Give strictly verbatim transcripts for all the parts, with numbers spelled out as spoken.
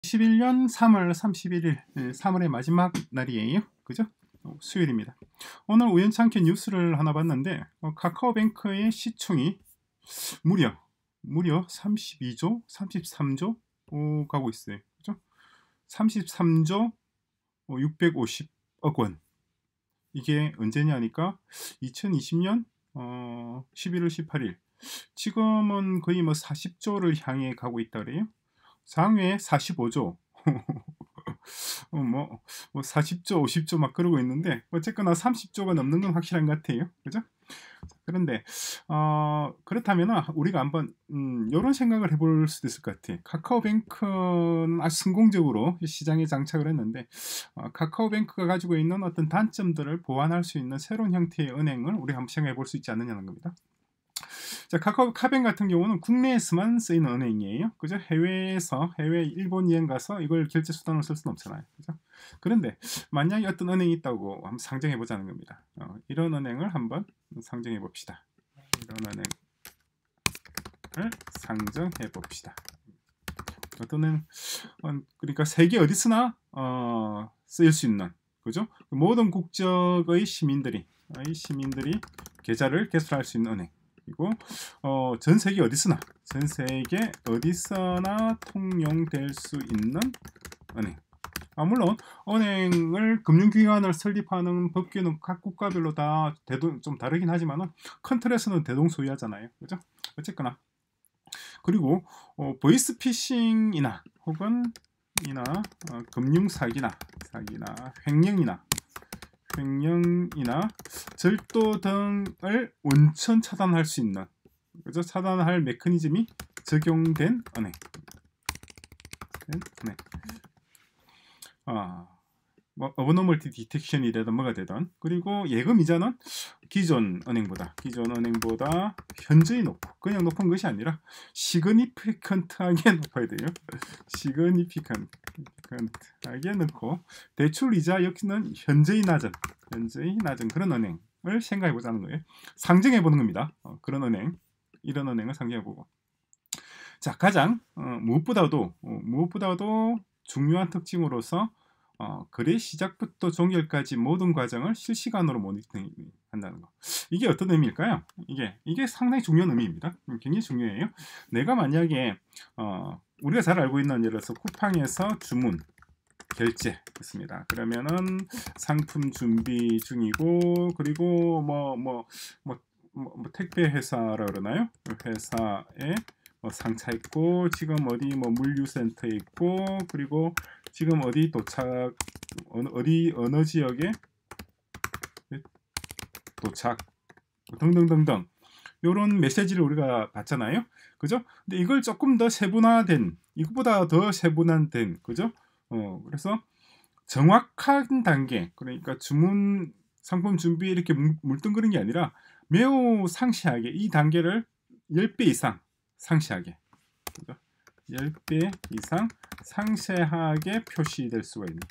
이십일 년 삼월 삼십일 일, 삼월의 마지막 날이에요. 그죠? 어, 수요일입니다. 오늘 우연찮게 뉴스를 하나 봤는데 어, 카카오뱅크의 시총이 무려 무려 삼십이조, 삼십삼조 어, 가고 있어요. 그죠? 삼십삼조 어, 육백오십억 원. 이게 언제냐니까 이천이십 년 어, 십일월 십팔일. 지금은 거의 뭐 사십조를 향해 가고 있다 그래요. 상회 사십오조. 어, 뭐, 뭐 사십조, 오십조 막 그러고 있는데 어쨌거나 삼십조가 넘는 건 확실한 것 같아요. 그죠? 그런데 어, 그렇다면 우리가 한번 음, 이런 생각을 해볼 수도 있을 것 같아요. 카카오뱅크는 아주 성공적으로 시장에 장착을 했는데 어, 카카오뱅크가 가지고 있는 어떤 단점들을 보완할 수 있는 새로운 형태의 은행을 우리가 한번 생각해 볼 수 있지 않느냐는 겁니다. 자, 카카오 카뱅 같은 경우는 국내에서만 쓰이는 은행이에요. 그죠? 해외에서 해외 일본 여행 가서 이걸 결제 수단으로 쓸 수는 없잖아요. 그죠? 그런데 만약에 어떤 은행이 있다고 한번 상정해 보자는 겁니다. 어, 이런 은행을 한번 상정해 봅시다. 이런 은행을 상정해 봅시다. 어떤 은행, 어, 그러니까 세계 어디서나 어, 쓰일 수 있는, 그죠? 모든 국적의 시민들이 이 시민들이 계좌를 개설할 수 있는 은행. 그리고 어, 전 세계 어디서나 전 세계 어디서나 통용될 수 있는 은행. 아, 물론 은행을 금융기관을 설립하는 법규는 각 국가별로 다 대동, 좀 다르긴 하지만은 큰 틀에서는 대동소이하잖아요. 그죠? 어쨌거나 그리고 어, 보이스피싱이나 혹은 이나 어, 금융사기나 사기나 횡령이나 횡령이나 절도 등을 원천 차단할 수 있는, 그죠? 차단할 메커니즘이 적용된 은행. 네. 아, 뭐 어버너멀티 디텍션이 되든 뭐가 되든. 그리고 예금 이자는 기존 은행보다 기존 은행보다 현저히 높고, 그냥 높은 것이 아니라 시그니피컨트하게 높아야 돼요. 시그니피컨트하게 높고 대출 이자 역시는 현저히 낮은 현저히 낮은 그런 은행을 생각해 보자는 거예요. 상정해 보는 겁니다. 어, 그런 은행, 이런 은행을 상정해 보고. 자, 가장 어, 무엇보다도 어, 무엇보다도 중요한 특징으로서 어, 거래 시작부터 종결까지 모든 과정을 실시간으로 모니터링 한다는 거. 이게 어떤 의미일까요? 이게 이게 상당히 중요한 의미입니다. 굉장히 중요해요. 내가 만약에 어, 우리가 잘 알고 있는 예를 들어서 쿠팡에서 주문 결제 했습니다. 그러면은 상품 준비 중이고, 그리고 뭐 뭐 뭐 뭐, 뭐 택배 회사라 그러나요? 회사에 뭐 상차 있고, 지금 어디 뭐 물류센터에 있고, 그리고 지금 어디 도착 어느 어디 어느 지역에 도착 등등등등 이런 메시지를 우리가 받잖아요. 그죠? 근데 이걸 조금 더 세분화된, 이것보다 더 세분화된, 그죠? 어, 그래서 정확한 단계, 그러니까 주문 상품 준비 이렇게 물뚱거리는 게 아니라 매우 상세하게 이 단계를 십 배 이상 상세하게, 그죠? 십 배 이상 상세하게 표시될 수가 있는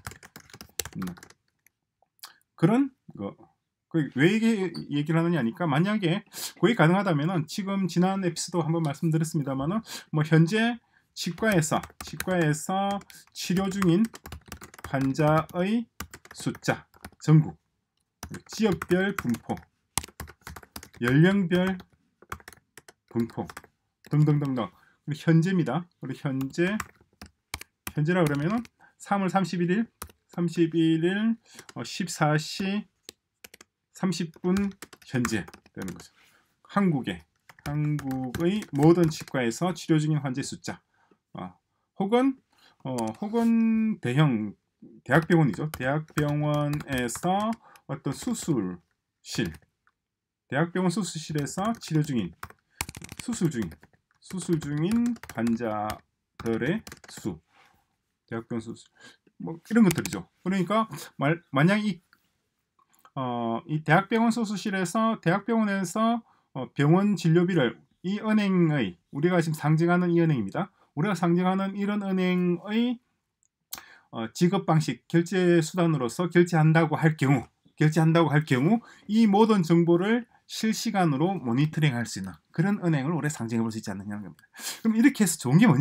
그런 거. 왜 이게 얘기를 하느냐니까, 만약에 그게 가능하다면은 지금 지난 에피소드 한번 말씀드렸습니다만은 뭐 현재 치과에서 치과에서 치료 중인 환자의 숫자, 전국, 지역별 분포, 연령별 분포 등등등등. 현재입니다. 그리고 현재 현재라 그러면은 삼월 삼십일일 삼십일일 어, 십사 시 삼십 분 현재 되는 거죠. 한국의 한국의 모든 치과에서 치료 중인 환자 숫자, 어, 혹은 어, 혹은 대형 대학병원이죠. 대학병원에서 어떤 수술실, 대학병원 수술실에서 치료 중인 수술 중인 수술 중인 환자들의 수, 대학병원 수술, 뭐 이런 것들이죠. 그러니까 말, 만약 이 어, 이 대학병원 수술실에서 대학병원에서 어, 병원 진료비를 이 은행의, 우리가 지금 상징하는 이 은행입니다. 우리가 상징하는 이런 은행의 어, 지급 방식, 결제 수단으로서 결제한다고 할 경우, 결제한다고 할 경우 이 모든 정보를 실시간으로 모니터링할 수 있는 그런 은행을 우리가 상징해 볼 수 있지 않느냐는 겁니다. 그럼 이렇게 해서 좋은 게 뭐냐?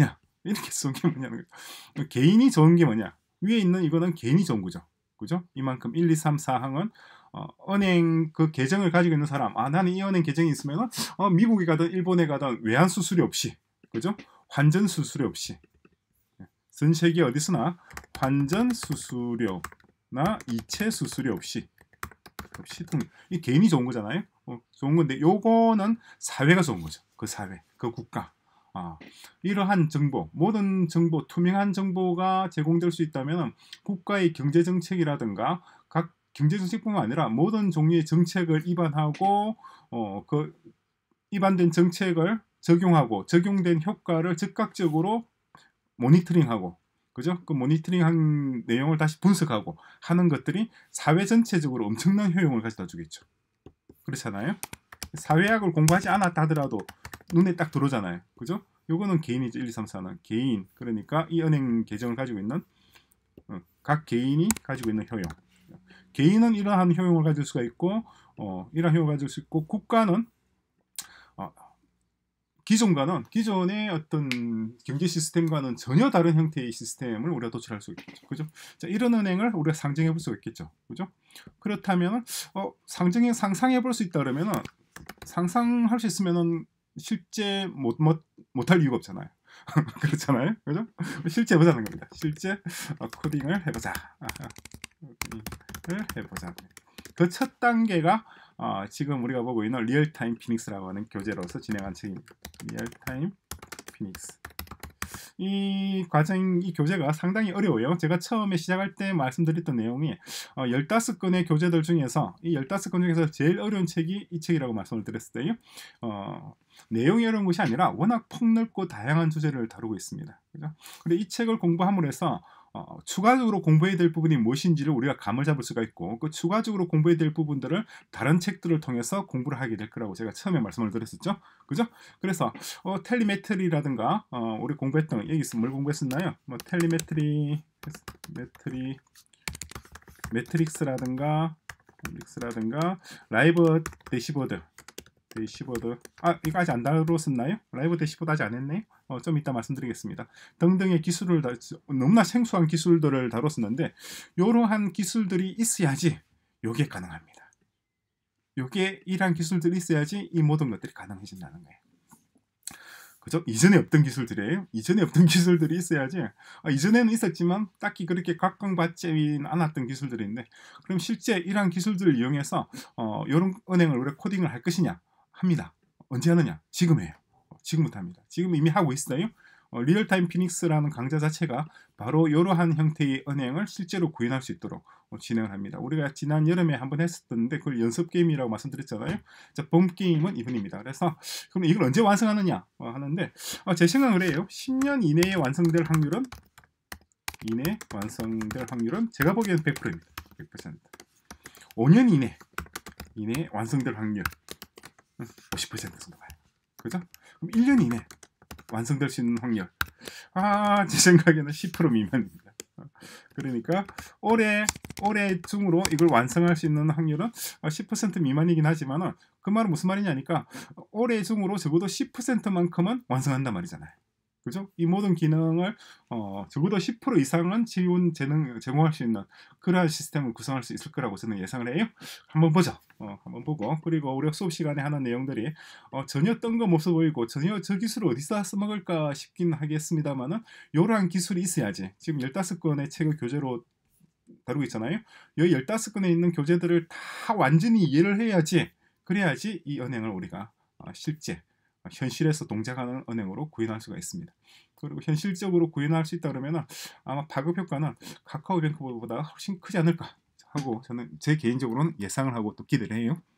이렇게 좋은 게 뭐냐는 거죠. 개인이 좋은 게 뭐냐? 위에 있는 이거는 개인이 좋은 거죠. 그죠? 이만큼 일, 이, 삼, 사 항은 어, 은행 그 계정을 가지고 있는 사람, 아 나는 이 은행 계정이 있으면 어, 미국에 가든 일본에 가든 외환 수수료 없이, 그죠? 환전 수수료 없이, 전 세계 어디서나 환전 수수료나 이체 수수료 없이 없이 통, 이 개인이 좋은 거잖아요. 어, 좋은 건데 요거는 사회가 좋은 거죠. 그 사회, 그 국가. 아, 이러한 정보, 모든 정보, 투명한 정보가 제공될 수 있다면 국가의 경제 정책이라든가 각 경제 정책뿐만 아니라 모든 종류의 정책을 입안하고 어, 그 입안된 정책을 적용하고 적용된 효과를 즉각적으로 모니터링하고, 그죠? 그 모니터링한 내용을 다시 분석하고 하는 것들이 사회 전체적으로 엄청난 효용을 가져다 주겠죠. 그렇잖아요. 사회학을 공부하지 않았다 하더라도 눈에 딱 들어오잖아요. 그죠? 요거는 개인이죠. 일, 이, 삼, 사는 개인. 그러니까 이 은행 계정을 가지고 있는 어, 각 개인이 가지고 있는 효용. 개인은 이러한 효용을 가질 수가 있고 어, 이러한 효용을 가질 수 있고 국가는 어, 기존과는 기존의 어떤 경제 시스템과는 전혀 다른 형태의 시스템을 우리가 도출할 수 있겠죠. 그죠? 자, 이런 은행을 우리가 상정해 볼 수가 있겠죠. 그죠? 그렇다면 어, 상정해 상상해 볼 수 있다 그러면은 상상할 수 있으면은 실제 못, 못, 못할 이유가 없잖아요. 그렇잖아요. 그죠? 실제 해보자는 겁니다. 실제 어, 코딩을 해보자. 코딩을 해보자. 그 첫 단계가 어, 지금 우리가 보고 있는 리얼타임 피닉스라고 하는 교재로서 진행한 책입니다. 리얼타임 피닉스. 이 과정, 이 교재가 상당히 어려워요. 제가 처음에 시작할 때 말씀드렸던 내용이 어, 십오 권의 교재들 중에서 이 십오 권 중에서 제일 어려운 책이 이 책이라고 말씀을 드렸을 때요. 어, 내용이 어려운 것이 아니라 워낙 폭넓고 다양한 주제를 다루고 있습니다. 그죠? 근데 이 책을 공부함으로 해서 어, 추가적으로 공부해야 될 부분이 무엇인지를 우리가 감을 잡을 수가 있고 그 추가적으로 공부해야 될 부분들을 다른 책들을 통해서 공부를 하게 될 거라고 제가 처음에 말씀을 드렸었죠. 그죠? 그래서 어, 텔리메트리라든가 어, 우리 공부했던 여기서 뭘 공부했었나요? 뭐 텔리메트리, 메트리, 매트릭스라든가 매트릭스라든가 라이브 대시보드 대시보드 아 이거 아직 안 다뤘었나요? 라이브 대시보드 아직 안 했네. 어, 좀 이따 말씀드리겠습니다. 등등의 기술을 다, 너무나 생소한 기술들을 다뤘었는데 이러한 기술들이 있어야지 요게 가능합니다. 요게 이러한 기술들이 있어야지 이 모든 것들이 가능해진다는 거예요. 그죠? 이전에 없던 기술들이에요. 이전에 없던 기술들이 있어야지. 아, 이전에는 있었지만 딱히 그렇게 각광받지 않았던 기술들인데 그럼 실제 이러한 기술들을 이용해서 어, 이런 은행을 우리가 코딩을 할 것이냐 합니다. 언제 하느냐? 지금 해요. 지금부터 합니다. 지금 이미 하고 있어요. 어, 리얼타임 피닉스라는 강좌 자체가 바로 이러한 형태의 은행을 실제로 구현할 수 있도록 어, 진행을 합니다. 우리가 지난 여름에 한번 했었는데 그걸 연습 게임이라고 말씀드렸잖아요. 자, 본 게임은 이분입니다. 그래서 그럼 이걸 언제 완성하느냐 어, 하는데 어, 제 생각은 그래요. 십 년 이내에 완성될 확률은 이내 완성될 확률은 제가 보기에는 백 퍼센트입니다. 백 퍼센트. 오 년 이내 이내 완성될 확률 오십 퍼센트 정도 가요. 그죠? 그럼 일 년 이내 완성될 수 있는 확률 아, 제 생각에는 십 퍼센트 미만입니다. 그러니까 올해 올해 중으로 이걸 완성할 수 있는 확률은 십 퍼센트 미만이긴 하지만은 그 말은 무슨 말이냐니까 올해 중으로 적어도 십 퍼센트만큼은 완성한단 말이잖아요. 그죠? 이 모든 기능을 어, 적어도 십 퍼센트 이상은 지원 재능 제공할 수 있는 그러한 시스템을 구성할 수 있을 거라고 저는 예상을 해요. 한번 보죠. 어, 한번 보고 그리고 우리 수업 시간에 하는 내용들이 어, 전혀 뜬금없어 보이고 전혀 저 기술을 어디서 써먹을까 싶긴 하겠습니다만은 이러한 기술이 있어야지. 지금 십오 권의 책을 교재로 다루고 있잖아요. 이 십오 권에 있는 교재들을 다 완전히 이해를 해야지 그래야지 이 은행을 우리가 어, 실제 현실에서 동작하는 은행으로 구현할 수가 있습니다. 그리고 현실적으로 구현할 수 있다 그러면 아마 파급 효과는 카카오뱅크보다 훨씬 크지 않을까 하고 저는 제 개인적으로는 예상을 하고 또 기대를 해요.